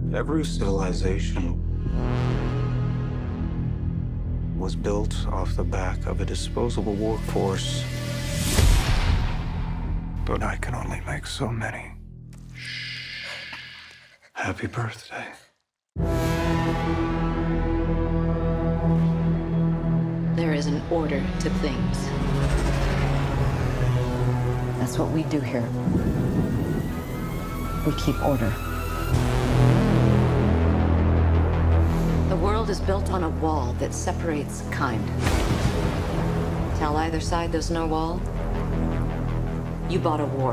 Every civilization was built off the back of a disposable workforce. But I can only make so many. Happy birthday. There is an order to things. That's what we do here. We keep order. The world is built on a wall that separates kind. Tell either side there's no wall, you bought a war.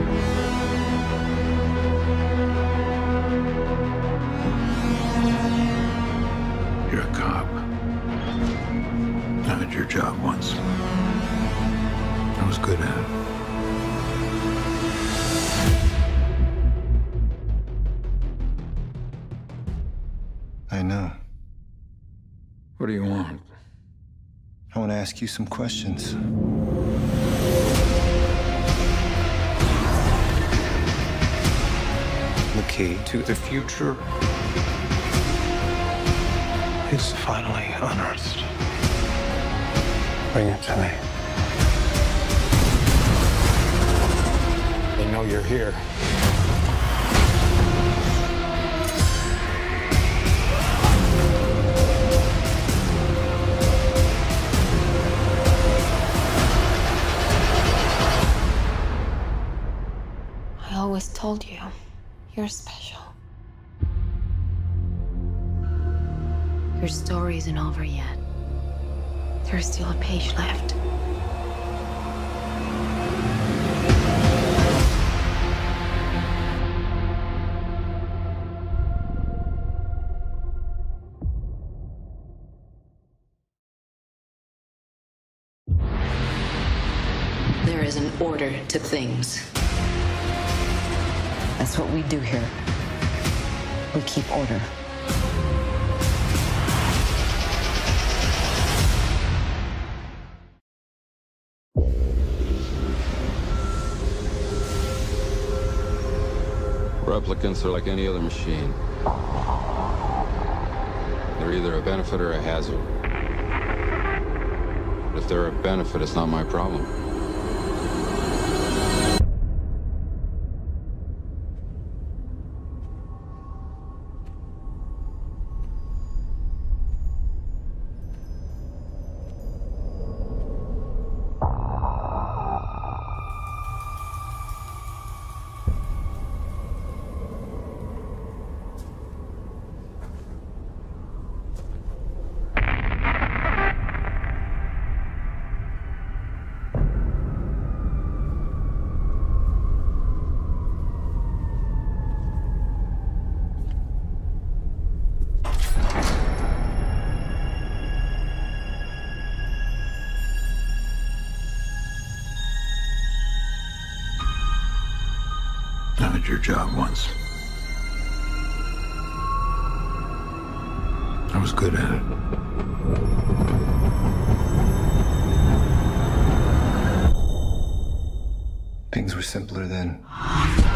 You're a cop. I had your job once. I was good at it. I know. What do you want? I want to ask you some questions. The key to the future is finally unearthed. Bring it to me. They know you're here. I always told you, you're special. Your story isn't over yet. There's still a page left. There is an order to things. That's what we do here. We keep order. Replicants are like any other machine. They're either a benefit or a hazard. But if they're a benefit, it's not my problem. I had your job once. I was good at it. Things were simpler then.